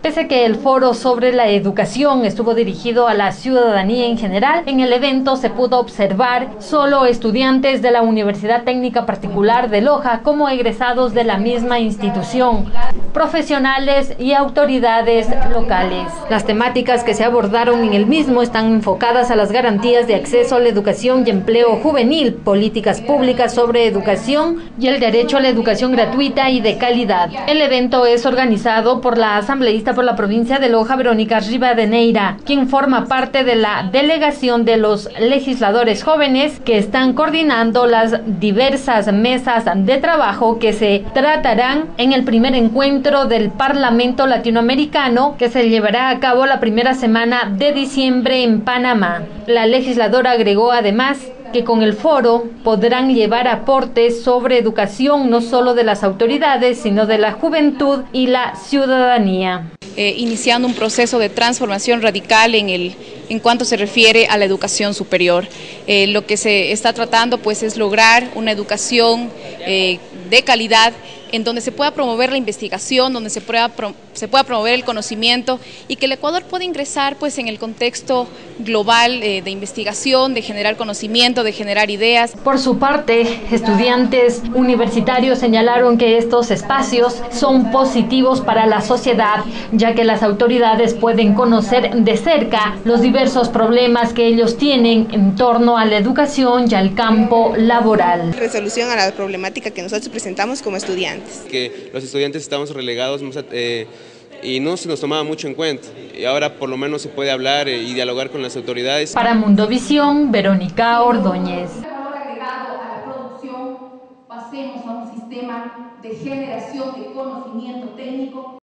Pese a que el foro sobre la educación estuvo dirigido a la ciudadanía en general, en el evento se pudo observar solo estudiantes de la Universidad Técnica Particular de Loja como egresados de la misma institución, profesionales y autoridades locales. Las temáticas que se abordaron en el mismo están enfocadas a las garantías de acceso a la educación y empleo juvenil, políticas públicas sobre educación y el derecho a la educación gratuita y de calidad. El evento es organizado por la asambleísta por la provincia de Loja, Verónica Rivadeneira, quien forma parte de la delegación de los legisladores jóvenes que están coordinando las diversas mesas de trabajo que se tratarán en el primer encuentro del Parlamento Latinoamericano que se llevará a cabo la primera semana de diciembre en Panamá. La legisladora agregó además que con el foro podrán llevar aportes sobre educación no solo de las autoridades, sino de la juventud y la ciudadanía. Iniciando un proceso de transformación radical en cuanto se refiere a la educación superior. Lo que se está tratando pues es lograr una educación de calidad en donde se pueda promover la investigación, donde se pueda promover el conocimiento y que el Ecuador pueda ingresar pues en el contexto global de investigación, de generar conocimiento, de generar ideas. Por su parte, estudiantes universitarios señalaron que estos espacios son positivos para la sociedad, ya que las autoridades pueden conocer de cerca los diversos problemas que ellos tienen en torno a la educación y al campo laboral. Resolución a la problemática que nosotros presentamos como estudiantes. Que los estudiantes estamos relegados y no se nos tomaba mucho en cuenta. Y ahora por lo menos se puede hablar y dialogar con las autoridades. Para Mundovisión, Verónica Ordóñez. Valor agregado a la producción, pasemos a un sistema de generación de conocimiento técnico.